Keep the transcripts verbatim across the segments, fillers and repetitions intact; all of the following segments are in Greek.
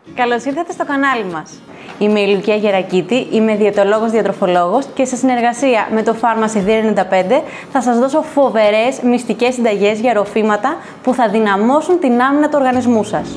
Καλώς ήρθατε στο κανάλι μας. Είμαι η Λουκία Γερακίτη, είμαι διαιτολόγος διατροφολόγος και σε συνεργασία με το Pharmacy δύο ενενήντα πέντε θα σας δώσω φοβερές μυστικές συνταγές για ροφήματα που θα δυναμώσουν την άμυνα του οργανισμού σας.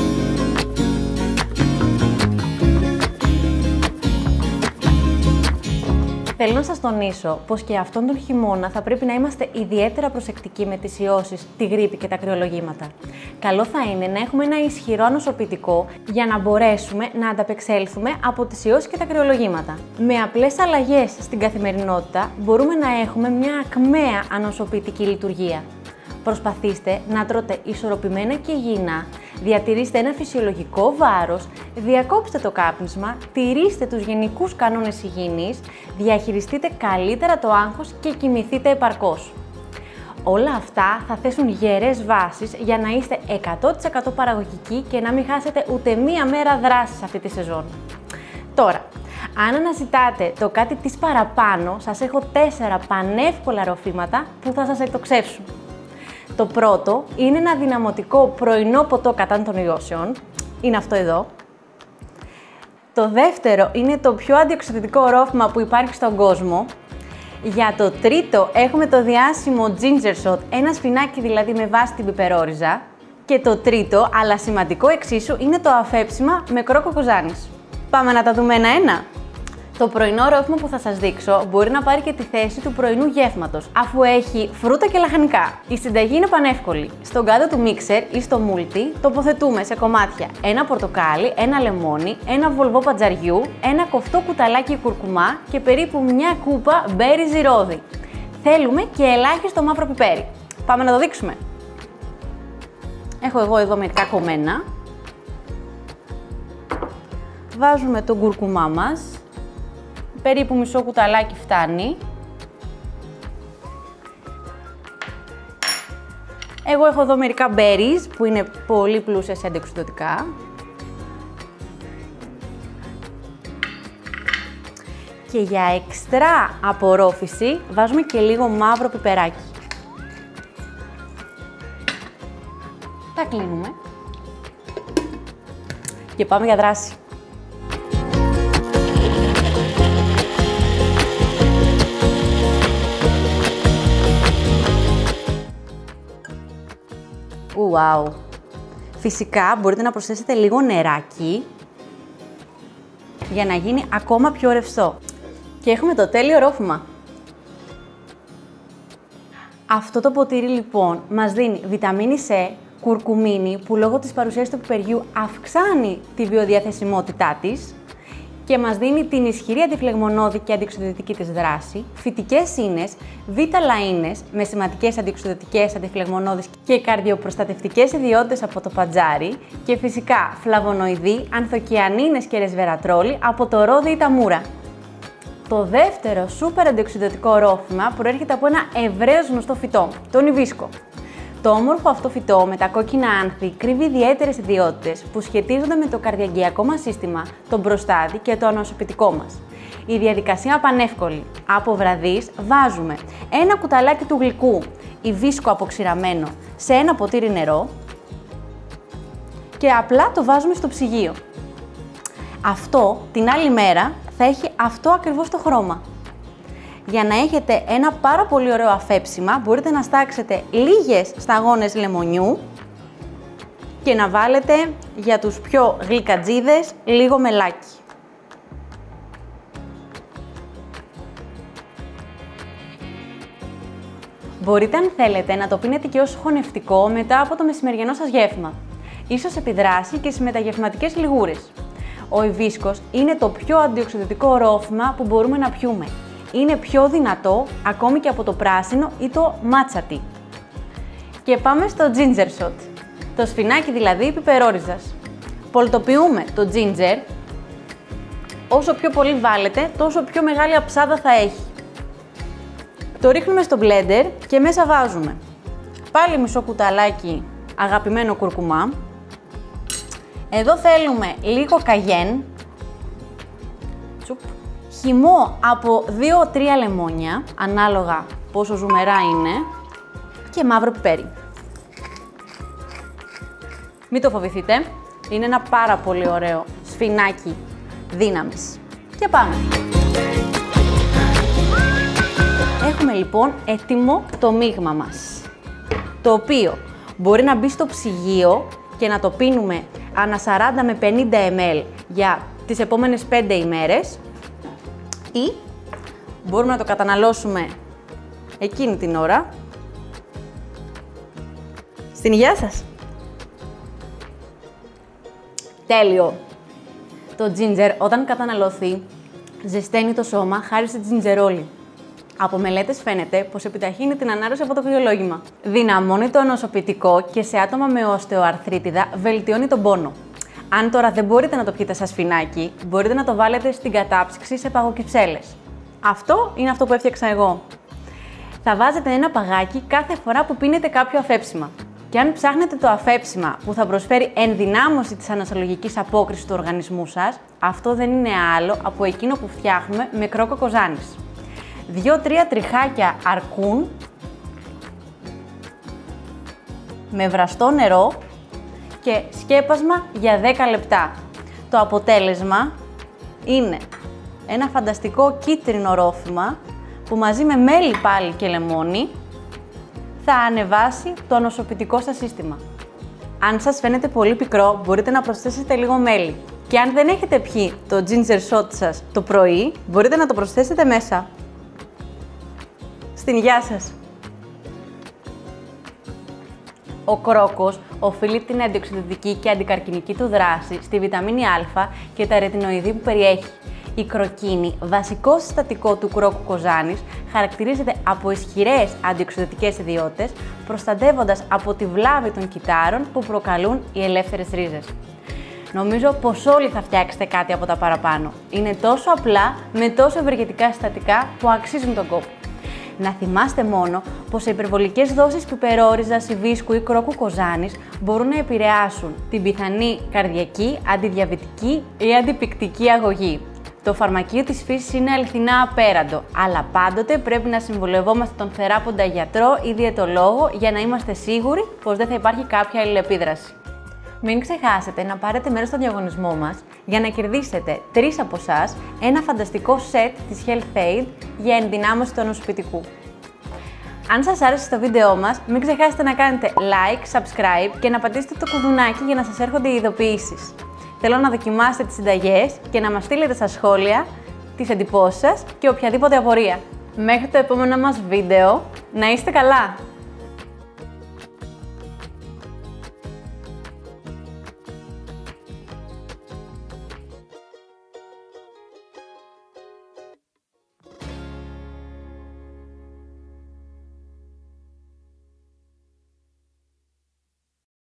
Θέλω να σας τονίσω πως και αυτόν τον χειμώνα θα πρέπει να είμαστε ιδιαίτερα προσεκτικοί με τις ιώσεις, τη γρίπη και τα κρυολογήματα. Καλό θα είναι να έχουμε ένα ισχυρό ανοσοποιητικό για να μπορέσουμε να ανταπεξέλθουμε από τις ιώσεις και τα κρυολογήματα. Με απλές αλλαγές στην καθημερινότητα μπορούμε να έχουμε μια ακμαία ανοσοποιητική λειτουργία. Προσπαθήστε να τρώτε ισορροπημένα και υγιεινά, διατηρήστε ένα φυσιολογικό βάρος, διακόψτε το κάπνισμα, τηρήστε τους γενικούς κανόνες υγιεινής, διαχειριστείτε καλύτερα το άγχος και κοιμηθείτε επαρκώς. Όλα αυτά θα θέσουν γερές βάσεις για να είστε εκατό τοις εκατό παραγωγικοί και να μην χάσετε ούτε μία μέρα δράσης αυτή τη σεζόν. Τώρα, αν αναζητάτε το κάτι της παραπάνω, σας έχω τέσσερα πανεύκολα ροφήματα που θα σας εκτοξεύσουν. Το πρώτο είναι ένα δυναμωτικό πρωινό ποτό κατά των ιώσεων. Είναι αυτό εδώ. Το δεύτερο είναι το πιο αντιοξυδοτικό ρόφημα που υπάρχει στον κόσμο. Για το τρίτο έχουμε το διάσημο ginger shot, ένα σφινάκι δηλαδή με βάση την πιπερόριζα. Και το τρίτο, αλλά σημαντικό εξίσου, είναι το αφέψιμα με κρόκο κοζάνης. Πάμε να τα δούμε ένα-ένα. Το πρωινό ρόφημα που θα σας δείξω μπορεί να πάρει και τη θέση του πρωινού γεύματος, αφού έχει φρούτα και λαχανικά. Η συνταγή είναι πανεύκολη. Στον κάδο του μίξερ ή στο μούλτι τοποθετούμε σε κομμάτια ένα πορτοκάλι, ένα λεμόνι, ένα βολβό πατζαριού, ένα κοφτό κουταλάκι κουρκουμά και περίπου μια κούπα μπέρι ζυρόδι. Θέλουμε και ελάχιστο μαύρο πιπέρι. Πάμε να το δείξουμε. Έχω εγώ εδώ μερικά κομμένα. Βάζουμε τον κουρκουμά μας. Περίπου μισό κουταλάκι φτάνει. Εγώ έχω εδώ μερικά berries που είναι πολύ πλούσια σε αντιοξυδοτικά. Και για εξτρά απορρόφηση βάζουμε και λίγο μαύρο πιπεράκι. Τα κλείνουμε. Και πάμε για δράση. Wow. Φυσικά μπορείτε να προσθέσετε λίγο νεράκι για να γίνει ακόμα πιο ρευστό. Και έχουμε το τέλειο ρόφημα. Αυτό το ποτήρι λοιπόν μας δίνει βιταμίνη C, κουρκουμίνη που λόγω της παρουσίας του πιπεριού αυξάνει τη βιοδιαθεσιμότητά της και μας δίνει την ισχυρή αντιφλεγμονώδη και αντιοξυδοτική της δράση, φυτικές ίνες, β-λαΐνες με σημαντικές αντιοξυδοτικές, αντιφλεγμονώδεις και καρδιοπροστατευτικές ιδιότητες από το πατζάρι και φυσικά φλαβονοειδή, ανθοκιανίνες και ρεσβερατρόλι από το ρόδι ή τα μούρα. Το δεύτερο σούπερ αντιοξυδοτικό ρόφημα προέρχεται από ένα ευρέως γνωστό φυτό, τον ιβίσκο. Το όμορφο αυτό φυτό με τα κόκκινα άνθη κρύβει ιδιαίτερες ιδιότητες που σχετίζονται με το καρδιαγγειακό μας σύστημα, τον προστάτη και το ανοσοποιητικό μας. Η διαδικασία πανεύκολη. Από βραδείς βάζουμε ένα κουταλάκι του γλυκού ιβίσκο αποξηραμένο σε ένα ποτήρι νερό και απλά το βάζουμε στο ψυγείο. Αυτό την άλλη μέρα θα έχει αυτό ακριβώς το χρώμα. Για να έχετε ένα πάρα πολύ ωραίο αφέψιμα, μπορείτε να στάξετε λίγες σταγόνες λεμονιού και να βάλετε για τους πιο γλυκατζίδες λίγο μελάκι. Μπορείτε αν θέλετε να το πίνετε και ως χωνευτικό μετά από το μεσημεριανό σας γεύμα. Ίσως επιδράσει και στις μεταγευματικές λιγούρες. Ο ιβίσκος είναι το πιο αντιοξυδοτικό ρόφημα που μπορούμε να πιούμε. Είναι πιο δυνατό ακόμη και από το πράσινο ή το matcha tea. Και πάμε στο ginger shot. Το σφινάκι δηλαδή πιπερόριζας. Πολτοποιούμε το ginger. Όσο πιο πολύ βάλετε, τόσο πιο μεγάλη αψάδα θα έχει. Το ρίχνουμε στο blender και μέσα βάζουμε πάλι μισό κουταλάκι αγαπημένο κουρκουμά. Εδώ θέλουμε λίγο καγέν. Τσουπ. Χυμό από δύο με τρία λεμόνια, ανάλογα πόσο ζουμερά είναι, και μαύρο πιπέρι. Μην το φοβηθείτε, Είναι ένα πάρα πολύ ωραίο σφινάκι δύναμης. Και πάμε! Έχουμε λοιπόν έτοιμο το μείγμα μας, το οποίο μπορεί να μπει στο ψυγείο και να το πίνουμε ανά σαράντα με πενήντα μιλιλίτρα για τις επόμενες πέντε ημέρες ή μπορούμε να το καταναλώσουμε εκείνη την ώρα. Στην υγεία σας! Τέλειο! Το ginger όταν καταναλωθεί ζεσταίνει το σώμα χάρη στη τζιντζερόλη. Από μελέτες φαίνεται πως επιταχύνει την ανάρρωση από το κρυολόγημα. Δυναμώνει το ανοσοποιητικό και σε άτομα με οστεοαρθρίτιδα βελτιώνει τον πόνο. Αν τώρα δεν μπορείτε να το πιείτε σαν σφινάκι, μπορείτε να το βάλετε στην κατάψυξη σε παγοκυψέλες. Αυτό είναι αυτό που έφτιαξα εγώ. Θα βάζετε ένα παγάκι κάθε φορά που πίνετε κάποιο αφέψιμα. Και αν ψάχνετε το αφέψιμα που θα προσφέρει ενδυνάμωση της ανασολογικής απόκρισης του οργανισμού σας, αυτό δεν είναι άλλο από εκείνο που φτιάχνουμε με κρόκο κοζάνης. δύο τρία τριχάκια αρκούν με βραστό νερό και σκέπασμα για δέκα λεπτά. Το αποτέλεσμα είναι ένα φανταστικό κίτρινο ρόφημα που μαζί με μέλι πάλι και λεμόνι θα ανεβάσει το ανοσοποιητικό σας σύστημα. Αν σας φαίνεται πολύ πικρό, μπορείτε να προσθέσετε λίγο μέλι. Και αν δεν έχετε πιει το ginger shot σας το πρωί, μπορείτε να το προσθέσετε μέσα. Στην υγεία σας! Ο κρόκος οφείλει την αντιοξυδοτική και αντικαρκινική του δράση στη βιταμίνη Α και τα ρετινοειδή που περιέχει. Η κροκίνη, βασικό συστατικό του κρόκου κοζάνης, χαρακτηρίζεται από ισχυρές αντιοξυδοτικές ιδιότητες, προστατεύοντας από τη βλάβη των κυττάρων που προκαλούν οι ελεύθερες ρίζες. Νομίζω πως όλοι θα φτιάξετε κάτι από τα παραπάνω. Είναι τόσο απλά, με τόσο ευεργετικά συστατικά που αξίζουν τον κόπο. Να θυμάστε μόνο πως οι υπερβολικές δόσεις πιπερόριζας, υβίσκου ή κρόκου κοζάνης μπορούν να επηρεάσουν την πιθανή καρδιακή, αντιδιαβητική ή αντιπικτική αγωγή. Το φαρμακείο της φύσης είναι αληθινά απέραντο, αλλά πάντοτε πρέπει να συμβουλευόμαστε τον θεράποντα γιατρό ή διαιτολόγο για να είμαστε σίγουροι πως δεν θα υπάρχει κάποια αλληλεπίδραση. Μην ξεχάσετε να πάρετε μέρος στο διαγωνισμό μας για να κερδίσετε τρεις από εσάς ένα φανταστικό σετ της Health Aid για ενδυνάμωση του ανοσοποιητικού. Αν σας άρεσε το βίντεό μας, μην ξεχάσετε να κάνετε like, subscribe και να πατήσετε το κουδουνάκι για να σας έρχονται οι ειδοποιήσεις. Θέλω να δοκιμάσετε τις συνταγές και να μας στείλετε στα σχόλια τις εντυπώσεις σας και οποιαδήποτε απορία. Μέχρι το επόμενο μας βίντεο, να είστε καλά!